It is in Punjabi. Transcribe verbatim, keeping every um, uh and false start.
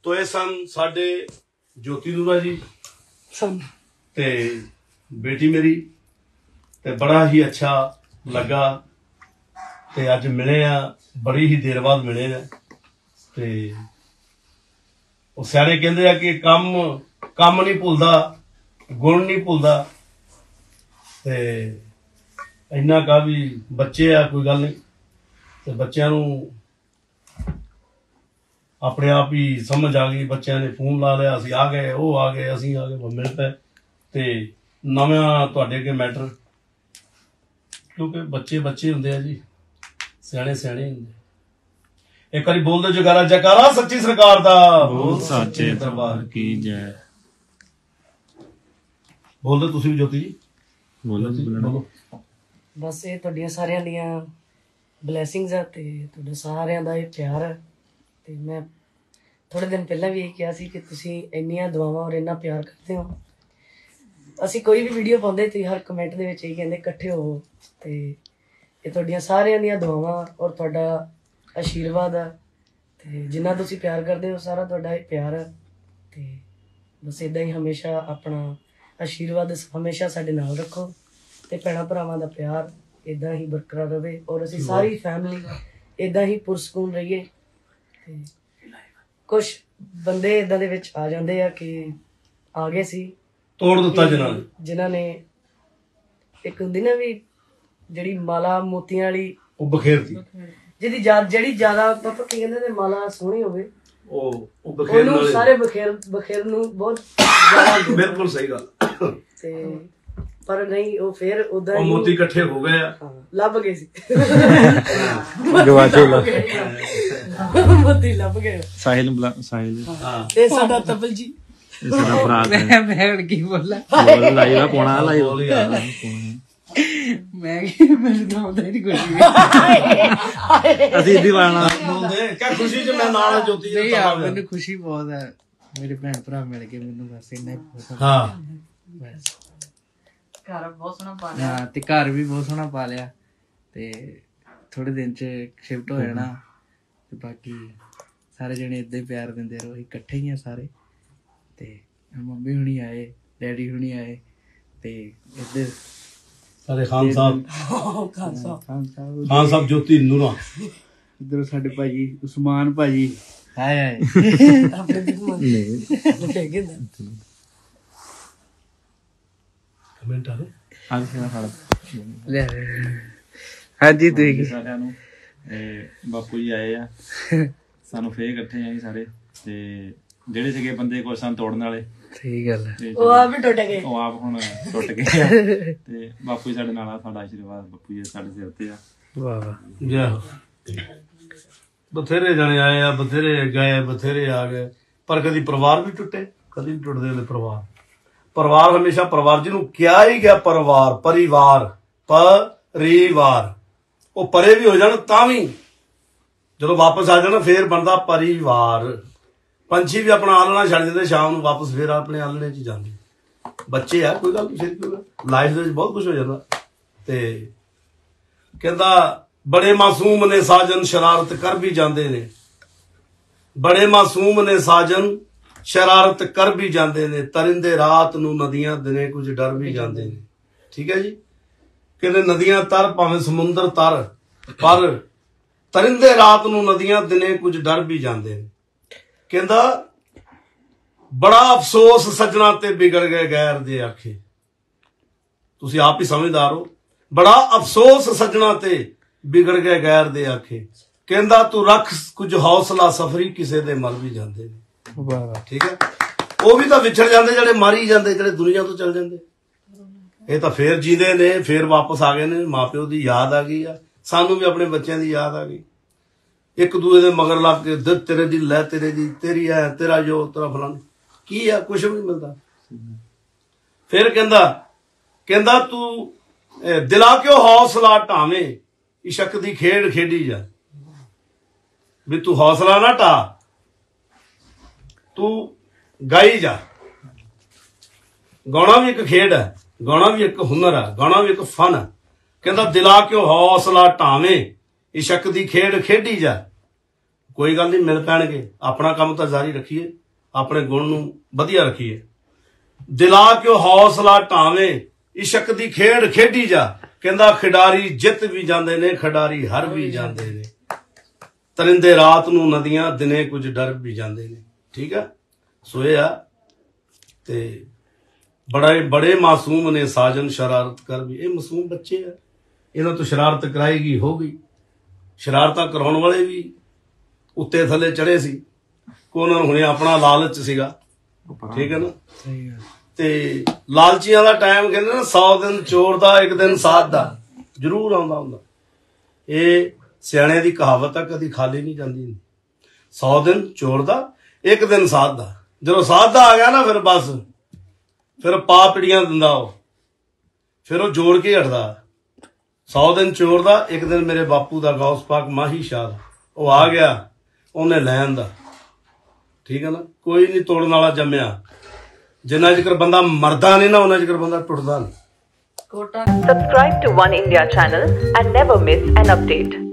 तो ये सन साडे ज्योति दूरा जी ते बेटी मेरी ते बड़ा ही अच्छा लगा ते अज मिले आ बड़ी ही देर बाद मिले ने ते सियाणे कहंदे आ कि कम कम नहीं भुलदा गुण नहीं भुलदा ते इन्ना का भी बच्चे आ कोई गल नहीं ते बच्चों नूं अपने आप ही समझ आ गई बच्चों ने फोन ला लिया असीं आ गए वो आ गए असीं आ गए मिल पे ते नवां तुहाडे अगे मैटर क्योंकि बच्चे बच्चे हुंदे आ जी सियाणे सियाणे हुंदे एक बारी बोल दो जयकारा जयकारा सच्ची सरकार दा बोल सच्चे दरबार की जय बोल दो तुसीं भी ज्योति जी बोलो बोलो बस ये तुहाडियां सारियां दियां ब्लैसिंग्स आ ते तुहाडा सारियां दा ये प्यार है ਤੇ ਮੈਂ ਥੋੜੇ ਦਿਨ ਪਹਿਲਾਂ ਵੀ ਇਹ ਕਿਹਾ ਸੀ ਕਿ ਤੁਸੀਂ ਇੰਨੀਆਂ ਦੁਆਵਾਂ ਔਰ ਇੰਨਾ ਪਿਆਰ ਕਰਦੇ ਹੋ ਅਸੀਂ ਕੋਈ ਵੀ ਵੀਡੀਓ ਪਾਉਂਦੇ ਤੇ ਹਰ ਕਮੈਂਟ ਦੇ ਵਿੱਚ ਇਹ ਕਹਿੰਦੇ ਇਕੱਠੇ ਹੋਵੋ ਤੇ ਇਹ ਤੁਹਾਡੀਆਂ ਸਾਰਿਆਂ ਦੀਆਂ ਦੁਆਵਾਂ ਔਰ ਤੁਹਾਡਾ ਆਸ਼ੀਰਵਾਦ ਆ ਤੇ ਜਿੰਨਾ ਤੁਸੀਂ ਪਿਆਰ ਕਰਦੇ ਹੋ ਸਾਰਾ ਤੁਹਾਡਾ ਇਹ ਪਿਆਰ ਹੈ ਤੇ ਬਸ ਇਦਾਂ ਹੀ ਹਮੇਸ਼ਾ ਆਪਣਾ ਆਸ਼ੀਰਵਾਦ ਹਮੇਸ਼ਾ ਸਾਡੇ ਨਾਲ ਰੱਖੋ ਤੇ ਭੈਣਾਂ ਭਰਾਵਾਂ ਦਾ ਪਿਆਰ ਇਦਾਂ ਹੀ ਬਰਕਰਾਰ ਰਹੇ ਔਰ ਅਸੀਂ ਸਾਰੀ ਫੈਮਿਲੀ ਇਦਾਂ ਹੀ ਪੁਰਸਕੂਨ ਰਹੀਏ कुछ बंदे इदा दे विच आ जांदे आ कि आ गए सी तोड़ दिता जिन्हां ने जिन्हां ने एक हुंदी ना भी जेड़ी माला मोतियां वाली ओ बखेरती जेदी जेड़ी ज्यादा पापा की कहंदे ने माला सोहनी होवे ओ ओ बखेर नाल सारे बखेर बखेर नु बहुत ज्यादा बिल्कुल सही गल ते पर नहीं वो फिर उदा ही मोती इकट्ठे हो गए हां लभ गए सी गवाचे लग मोती लभ गए साहिल साहिल हां ते साडा तबल जी ਇਹ ਸਾਡਾ ਭਰਾ मैं मैं ਕੀ ਬੋਲਾਂ ਬੋਲ ਲਾਈਵਾ ਪੋਣਾ ਲਾਈਵਾ ਮੈਂ ਮੈਨੂੰ ਤਾਂ ਆਉਂਦਾ ਨਹੀਂ ਕੁਝ ਵੀ ਅਸੀਂ ਇੱਦੀ ਵਾਣਾ ਬੋਲਦੇ ਕਿਆ ਖੁਸ਼ੀ ਚ ਮੈਂ ਨਾਲ ਜੋਤੀ ਨਹੀਂ ਆ ਮੈਨੂੰ ਖੁਸ਼ੀ ਬਹੁਤ ਹੈ ਮੇਰੇ ਭੈਣ ਭਰਾ ਮਿਲ ਕੇ ਮੈਨੂੰ ਬਸ ਇੰਨਾ ਹੀ ਬਹੁਤ ਹਾਂ ਬਸ ਘਰ ਬਹੁਤ ਸੋਹਣਾ ਪਾ ਲਿਆ ਹਾਂ ਤੇ ਘਰ ਵੀ ਬਹੁਤ ਸੋਹਣਾ ਪਾ ਲਿਆ ਤੇ ਥੋੜੇ ਦਿਨ ਚ ਸ਼ਿਫਟ ਹੋ ਜਾਣਾ ਤੇ ਬਾਕੀ ਸਾਰੇ ਜਣੇ ਏਦਾਂ ਹੀ ਪਿਆਰ ਦਿੰਦੇ ਰਹੋ ਇਕੱਠੇ ਹੀ ਆ ਸਾਰੇ ਤੇ ਮੰਮੀ ਹੁਣੀ ਆਏ ਡੈਡੀ ਹੁਣੀ ਆਏ ਤੇ ਇੱਧਰ ਸਾਰੇ ਖਾਨ ਸਾਹਿਬ ਖਾਨ ਸਾਹਿਬ ਖਾਨ ਸਾਹਿਬ ਜੋਤੀ ਨੂਰਾ ਇੱਧਰ ਸਾਡੇ ਭਾਜੀ ਉਸਮਾਨ ਭਾਜੀ ਹਾਏ ਹਾਏ ਆਪਣੇ ਦੁਸ਼ਮਣ ਨੇ ਫੇਗੇ ਨਾ ਕਮੈਂਟ ਆ ਰਹੇ ਆ ਗਿਆ ਸਾਡਾ ਲੈ ਹਾਂਜੀ ਤੁਸੀਂ ਸਾਰਿਆਂ ਨੂੰ ਬਾਪੂ ਜੀ ਆਏ ਆ ਸਾਨੂੰ ਫੇਰ ਇਕੱਠੇ ਆਏ ਸਾਰੇ ਤੇ ਜਿਹੜੇ ਸੀਗੇ ਬੰਦੇ ਕੋਲ ਸਨ ਤੋੜਨ ਵਾਲੇ ਸਹੀ ਗੱਲ ਹੈ ਉਹ ਆਪ ਵੀ ਟੁੱਟ ਗਏ ਉਹ ਆਪ ਹੁਣ ਟੁੱਟ ਗਏ ਆ ਤੇ ਬਾਪੂ ਜੀ ਸਾਡੇ ਨਾਲ ਆ ਸਾਡਾ ਆਸ਼ੀਰਵਾਦ ਬਾਪੂ ਜੀ ਸਾਡੇ ਸਿਰ ਤੇ ਆ ਵਾਹ ਵਾਹ ਜੈ ਬਥੇਰੇ ਜਣੇ ਆਏ ਆ ਬਥੇਰੇ ਗਏ ਬਥੇਰੇ ਆ ਗਏ ਪਰ ਕਦੀ ਪਰਿਵਾਰ ਵੀ ਟੁੱਟੇ ਕਦੀ ਵੀ ਟੁੱਟਦੇ ਵਾਲੇ ਪਰਿਵਾਰ ਪਰਿਵਾਰ ਹਮੇਸ਼ਾ ਪਰਿਵਾਰ ਜਿਹਨੂੰ ਕਿਹਾ ਹੀ ਗਿਆ ਪਰਿਵਾਰ ਪਰਿਵਾਰ ਪਰਿਵਾਰ ਉਹ ਪਰੇ ਵੀ ਹੋ ਜਾਣ ਤਾਂ ਵੀ ਜਦੋਂ ਵਾਪਸ ਆ ਜਾਣਾ ਫੇਰ ਬਣਦਾ ਪਰਿਵਾਰ ਪੰਛੀ ਵੀ ਆਪਣਾ ਆਲਣਾ ਛੱਡ ਦਿੰਦੇ ਸ਼ਾਮ ਨੂੰ ਵਾਪਸ ਫੇਰ ਆਪਣੇ ਆਲਣੇ 'ਚ ਜਾਂਦੇ ਬੱਚੇ ਆ ਕੋਈ ਗੱਲ ਨਹੀਂ ਲਾਈਫ ਦੇ ਵਿੱਚ ਬਹੁਤ ਕੁਝ ਹੋ ਜਾਂਦਾ ਤੇ ਕਹਿੰਦਾ ਬੜੇ ਮਾਸੂਮ ਨੇ ਸਾਜਨ ਸ਼ਰਾਰਤ ਕਰ ਵੀ ਜਾਂਦੇ ਨੇ ਬੜੇ ਮਾਸੂਮ ਨੇ ਸਾਜਨ ਸ਼ਰਾਰਤ ਕਰ ਵੀ ਜਾਂਦੇ ਨੇ ਤਰਿੰਦੇ ਰਾਤ ਨੂੰ ਨਦੀਆਂ ਦਿਨੇ ਕੁਝ ਡਰ ਵੀ ਜਾਂਦੇ ਨੇ ਠੀਕ ਹੈ ਜੀ ਕਹਿੰਦੇ ਨਦੀਆਂ ਤਰ ਭਾਵੇਂ ਸਮੁੰਦਰ ਤਰ ਪਰ ਤਰਿੰਦੇ ਰਾਤ ਨੂੰ ਨਦੀਆਂ ਦਿਨੇ ਕੁਝ ਡਰ ਵੀ ਜਾਂਦੇ ਨੇ ਕਹਿੰਦਾ ਬੜਾ ਅਫਸੋਸ ਸੱਜਣਾ ਤੇ ਵਿਗੜ ਗਏ ਗੈਰ ਦੇ ਆਖੇ ਤੁਸੀਂ ਆਪ ਹੀ ਸਮਝਦਾਰ ਹੋ ਬੜਾ ਅਫਸੋਸ ਸੱਜਣਾ ਤੇ ਵਿਗੜ ਗਏ ਗੈਰ ਦੇ ਆਖੇ ਕਹਿੰਦਾ ਤੂੰ ਰੱਖ ਕੁਝ ਹੌਸਲਾ ਸਫਰੀ ਕਿਸੇ ਦੇ ਮਰ ਵੀ ਜਾਂਦੇ ਨੇ ਵਾਹ ਠੀਕ ਹੈ ਉਹ ਵੀ ਤਾਂ ਵਿਛੜ ਜਾਂਦੇ ਜਿਹੜੇ ਮਾਰੀ ਜਾਂਦੇ ਜਿਹੜੇ ਦੁਨੀਆ ਤੋਂ ਚਲ ਜਾਂਦੇ ਇਹ ਤਾਂ ਫੇਰ ਜੀਂਦੇ ਨੇ ਫੇਰ ਵਾਪਸ ਆ ਗਏ ਨੇ ਮਾਪਿਓ ਦੀ ਯਾਦ ਆ ਗਈ ਆ ਸਾਨੂੰ ਵੀ ਆਪਣੇ ਬੱਚਿਆਂ ਦੀ ਯਾਦ ਆ ਗਈ ਇੱਕ ਦੂਏ ਦੇ ਮਗਰ ਲੱਗ ਕੇ ਦਿੱਤ ਤੇਰੇ ਦੀ ਲੈ ਤੇਰੇ ਦੀ ਤੇਰੀ ਹੈ ਤੇਰਾ ਜੋ ਤੇਰਾ ਫਲਾਣਾ ਕੀ ਆ ਕੁਛ ਵੀ ਨਹੀਂ ਮਿਲਦਾ ਫਿਰ ਕਹਿੰਦਾ ਕਹਿੰਦਾ ਤੂੰ ਦਿਲਾ ਕਿਉਂ ਹੌਸਲਾ ਢਾਵੇਂ ਇਸ਼ਕ ਦੀ ਖੇਡ ਖੇਡੀ ਜਾ ਵੀ ਤੂੰ ਹੌਸਲਾ ਨਾ ਢਾ ਤੂੰ ਗਾਈ ਜਾ ਗਾਉਣਾ ਵੀ ਇੱਕ ਖੇਡ ਹੈ ਗਾਉਣਾ ਵੀ ਇੱਕ ਹੁਨਰ ਹੈ ਗਾਉਣਾ ਵੀ ਇੱਕ ਫਨ ਹੈ ਕਹਿੰਦਾ ਦਿਲਾ ਕਿਉਂ ਹੌਸਲਾ ਢਾਵੇਂ ਇਸ਼ਕ ਦੀ ਖੇਡ ਖੇਡੀ ਜਾ ਕੋਈ ਗੱਲ ਨਹੀਂ, ਮਿਲ ਪੈਣਗੇ। ਆਪਣਾ ਕੰਮ ਤਾਂ ਜਾਰੀ ਰੱਖੀਏ, ਆਪਣੇ ਗੁਣ ਨੂੰ ਵਧੀਆ ਰੱਖੀਏ। ਦਿਲਾ ਕਿਉਂ ਹੌਸਲਾ ਢਾਵੇਂ, ਇਸ਼ਕ ਦੀ ਖੇਡ ਖੇਡੀ ਜਾ। ਕਹਿੰਦਾ ਖਿਡਾਰੀ ਜਿੱਤ ਵੀ ਜਾਂਦੇ ਨੇ, ਖਿਡਾਰੀ ਹਾਰ ਵੀ ਜਾਂਦੇ ਨੇ। ਤਰਿੰਦੇ ਰਾਤ ਨੂੰ ਨਦੀਆਂ, ਦਿਨੇ ਕੁਝ ਡਰ ਵੀ ਜਾਂਦੇ ਨੇ। ਠੀਕ ਆ, ਸੋ ਇਹ ਆ। ਤੇ ਬੜੇ ਬੜੇ ਮਾਸੂਮ ਨੇ ਸਾਜਨ ਸ਼ਰਾਰਤ ਕਰ ਵੀ। ਇਹ ਮਾਸੂਮ ਬੱਚੇ ਆ, ਇਹਨਾਂ ਤੋਂ ਸ਼ਰਾਰਤ ਕਰਾਏਗੀ ਹੋ ਗਈ। ਸ਼ਰਾਰਤਾਂ ਕਰਾਉਣ ਵਾਲੇ ਵੀ ਉੱਤੇ ਥੱਲੇ ਚੜੇ ਸੀ, ਕੋ ਉਹਨਾਂ ਨੂੰ ਹੁਣੇ ਆਪਣਾ ਲਾਲਚ ਸੀਗਾ। ਠੀਕ ਹੈ ਨਾ। ਸਹੀ ਗੱਲ। ਤੇ ਲਾਲਚੀਆਂ ਦਾ ਟਾਈਮ ਕਹਿੰਦੇ ਨਾ ਸੌ ਦਿਨ ਚੋਰ ਦਾ ਇੱਕ ਦਿਨ ਸਾਧ ਦਾ ਜ਼ਰੂਰ ਆਉਂਦਾ ਹੁੰਦਾ। ਇਹ ਸਿਆਣਿਆਂ ਦੀ ਕਹਾਵਤ ਆ, ਕਦੀ ਖਾਲੀ ਨਹੀਂ ਜਾਂਦੀ। ਸੌ ਦਿਨ ਚੋਰ ਦਾ ਇੱਕ ਦਿਨ ਸਾਧ ਦਾ। ਜਦੋਂ ਸਾਧ ਦਾ ਆ ਗਿਆ ਨਾ ਫਿਰ ਬਸ ਫਿਰ ਪਾ ਪਿੜੀਆਂ ਦਿੰਦਾ ਉਹ, ਫਿਰ ਉਹ ਜੋੜ ਕੇ ਹਟਦਾ। ਸੌ ਦਿਨ ਚੋਰ ਦਾ ਇੱਕ ਦਿਨ ਮੇਰੇ ਬਾਪੂ ਦਾ ਗੌਸ ਪਾਕ ਮਾਹੀ ਸ਼ਾਹ ਦਾ, ਉਹ ਆ ਗਿਆ ਉਹਨੇ ਲੈਣ ਦਾ। ਠੀਕ ਹੈ ਨਾ। ਕੋਈ ਨਹੀਂ ਤੋੜਨ ਵਾਲਾ ਜੰਮਿਆ। ਜਿੰਨਾ ਚਿਰ ਬੰਦਾ ਮਰਦਾ ਨਹੀਂ ਨਾ ਉਹਨਾਂ ਚਿਰ ਬੰਦਾ ਟੁੱਟਦਾ ਨਹੀਂ। ਕੋਟਾ Subscribe to One India channel and never miss an update.